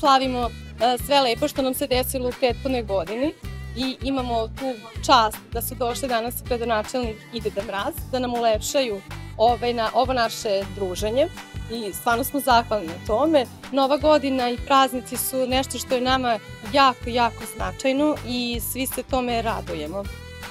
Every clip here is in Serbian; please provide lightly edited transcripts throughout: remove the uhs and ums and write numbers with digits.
slavimo sve lepo što nam se desilo u prethodnoj godini i imamo tu čast da su došli danas gradonačelnik i Deda Mraz, da nam ulepšaju ovo naše druženje i stvarno smo zahvalni na tome. Nova godina i praznici su nešto što je nama jako, jako značajno i svi se tome radujemo.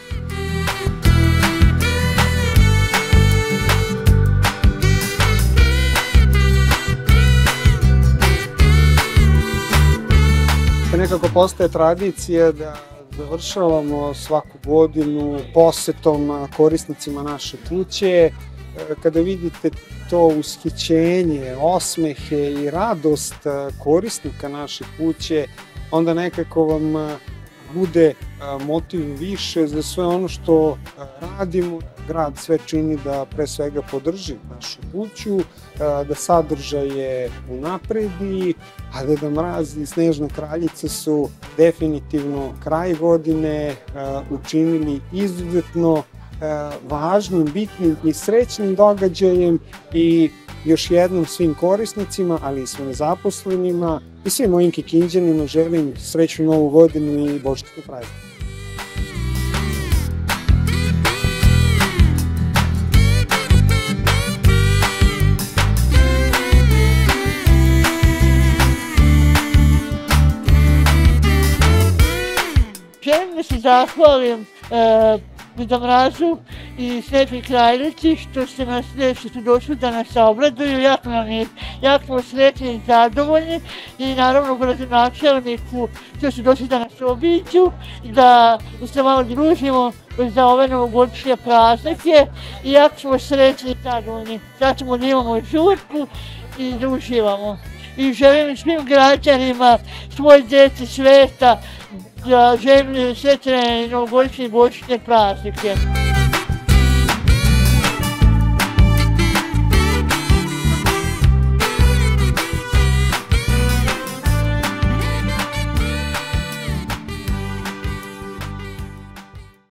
Nekako postaje tradicija da završavamo svaku godinu posetom korisnicima naše kuće. Kada vidite to ushićenje, osmehe i radost korisnika naše kuće, onda nekako vam bude motiv više za sve ono što radimo. Grad sve čini da pre svega podrži našu kuću, da sadržaje unapredi, a Deda Mraz i Snežna kraljica su definitivno kraj godine učinili izuzetno važnim, bitnim i srećnim događajem i još jednom svim korisnicima, ali i svim zaposlenima i svim mojim Kikinđanima želim srećnu novu godinu i božićne praznike. Želim da se zahvalim Deda Mrazu i Snežnoj kraljici što su došli da nas obraduju, jako smo sretni i zadovoljni i naravno gradonačelniku što su došli da nas obiđu i da se malo družimo za ove novogodišnje praznike i jako smo sretni i zadovoljni. Zato da imamo žurku i da uživamo. I želim svim građanima, svoje djeci sveta, da želim sretne novogodišnje i božićne praznike.